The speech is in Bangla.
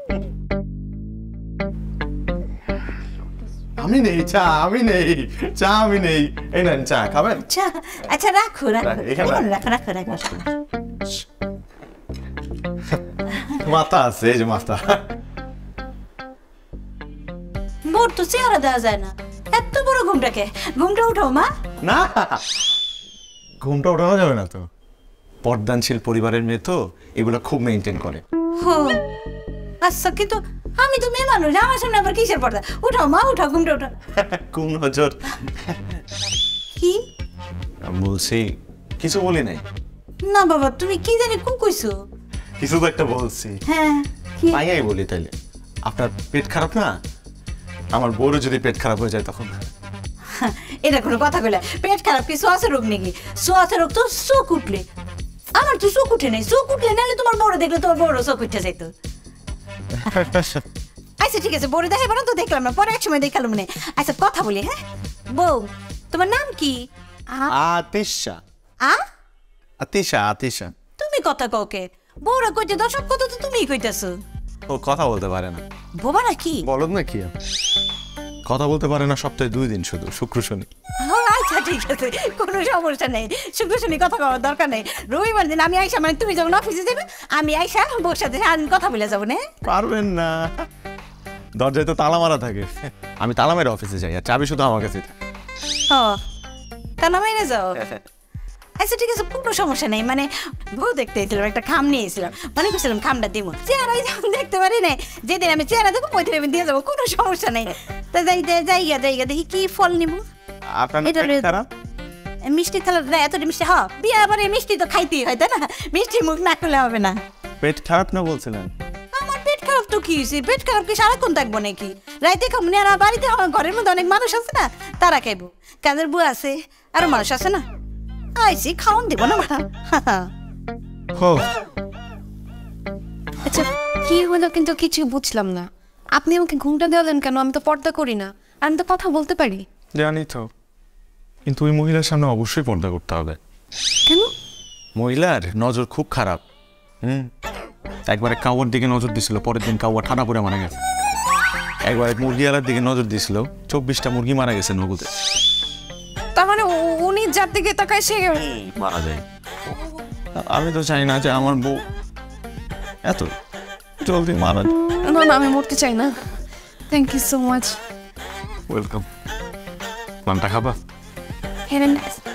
আমি নেই চা, আমি নেই চা, আমি নেই। এই নেন চা খাবেন? চা? আচ্ছা রাখো রাখো রাখো রাখো রাখো। মাথা আছে, এই যে মাথা। মোর তো চেহারা দেওয়া যায় না, এত বড় ঘুমটাকে। ঘুমটা উঠাও মা। না, ঘুমটা ওঠানো যাবে না তো, পর্দানশীল পরিবারের মেয়ে তো এগুলো খুব মেনটেন করে। আচ্ছা, কিন্তু আমি তো মেয়ে মানুষ, আমার সামনে আবার কিসের পর্দা? উঠাও মা, উঠাও, ঘুমটা উঠাও। কোন নজর? কি বলছি? কিছু বলি নাই। না বাবা, তুমি কি জানি কোন কইছো? কিছু তো একটা বলছি। হ্যাঁ, কি? আইয়াই বলি তাইলে। আপনার পেট খারাপ না? আমার বউর যদি পেট খারাপ হয়ে যায় তখন? এটা কোনো কথা কইলা? পেট খারাপ কি শ্বাস রোগ নাকি? শ্বাস রোগ তো চোখ উঠলে। আমার তো চোখ উঠে নাই, চোখ উঠলে নাহলে তোমার বড় দেখলে তোমার বড় চোখ উঠে যাইতো। আচ্ছা ঠিক আছে, বড় দেখাবো না তো, দেখলাম না, পরে এক সময় দেখালাম না। আচ্ছা কথা বলি, হ্যাঁ বউ, তোমার নাম কি? আতিশা। আতিশা, আতিশা। তুমি কথা কাউকে বউরা কইতে দাও, সব কথা তো তুমিই কইতেছো। ও কথা বলতে পারে না। বোবা নাকি? বলদ না কি? কথা বলতে পারে না সপ্তাহে 2 দিন, শুধু শুক্র শনি। আচ্ছা ঠিক আছে, কোনো সমস্যা নেই, শুক্র শনি কথা কওয়ার দরকার নেই। রবিবার দিন আমি আইসা, মানে তুমি যখন অফিসে যাবে আমি আইসা বউর সাথে কথা বলে যাবো না? পারবেন না, দরজায় তো তালা মারা থাকে। আমি তালা মেরে অফিসে যাই, আর চাবি শুধু আমার কাছে থাকে। ও তালা মেরে যাও? আচ্ছা ঠিক আছে, কোনো সমস্যা নেই। মানে বউ দেখতে এসেছিলাম, একটা খাম নিয়ে এসেছিলাম, মনে করছিলাম খামটা দিব, চেহারাই যখন দেখতে পারি না, যেদিন আমি চেহারা দেখবো ওই দিন আমি দিয়ে যাবো, কোনো সমস্যা নেই। তা জায়গা দেখি কি ফল নিব। মিষ্টি খেলা এতটা মিষ্টি? হ্যাঁ, বিয়ে আবার মিষ্টি তো খাইতেই হয়, তাই না? মিষ্টি মুখ না করলে হবে না। পেট খারাপ না বলছিলেন? আমার পেট খারাপ তো কি হয়েছে? পেট খারাপ কি সারাক্ষণ থাকবো নাকি? রাইতে খাবো না? আর বাড়িতে ঘরের মধ্যে অনেক মানুষ আছে না, তারা খাইবো। কাজের বউ আছে, আরো মানুষ আছে না, আইসি খাওয়ান দিব না। আচ্ছা কি হলো কিন্তু কিছু বুঝলাম না, আপনি আমাকে ঘুমটা দেওয়ালেন কেন? আমি তো পর্দা করি না, আমি তো কথা বলতে পারি। জানি তো, কিন্তু ওই মহিলার সামনে অবশ্যই পর্দা করতে হবে। কেন? মহিলার নজর খুব খারাপ। একবারে কাউয়ার দিকে নজর দিছিল, পরের দিন কাউয়া ঠান্ডা পড়ে মারা গেছে। একবারে মুরগিওয়ালার দিকে নজর দিছিল, 24টা মুরগি মারা গেছে নগদে। তার মানে উনি যার দিকে তাকায় সে মারা যায়। আমি তো চাই না যে আমার বউ এত জলদি মারা যায়। না না, আমি মরতে চাই না। Thank you so much. Welcome. পানটা খাবা? Have a nice